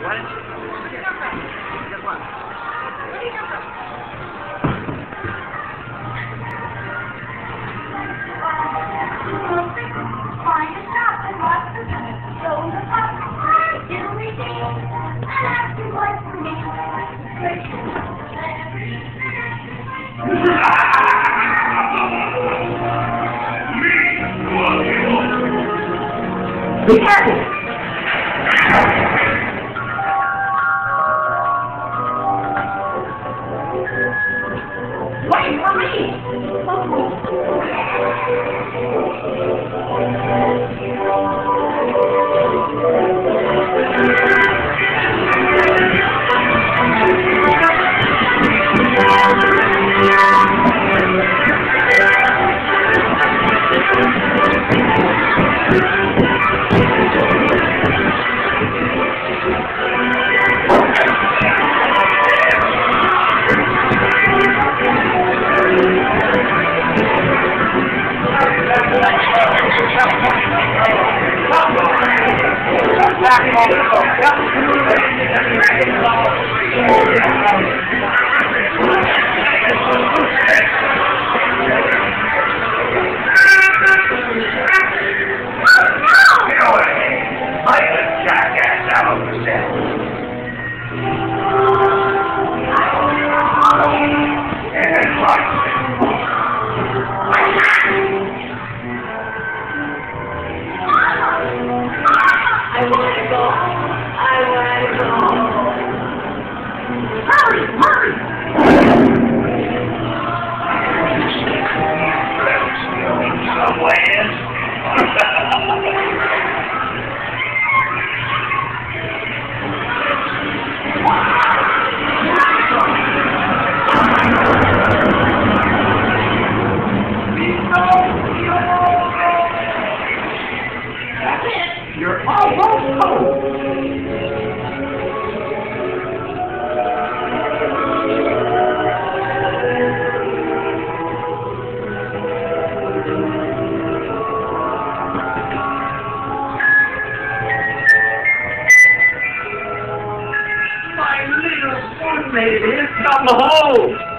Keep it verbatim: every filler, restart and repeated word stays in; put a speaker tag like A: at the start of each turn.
A: What? Guess what?
B: Where do you come from? Find a shop and watch the show the pop. Everything I have to work for me.
C: Be careful! Wait for me!
B: I want to go. I want to go. Hurry, hurry!
C: You're almost home! My little one made it. Come home!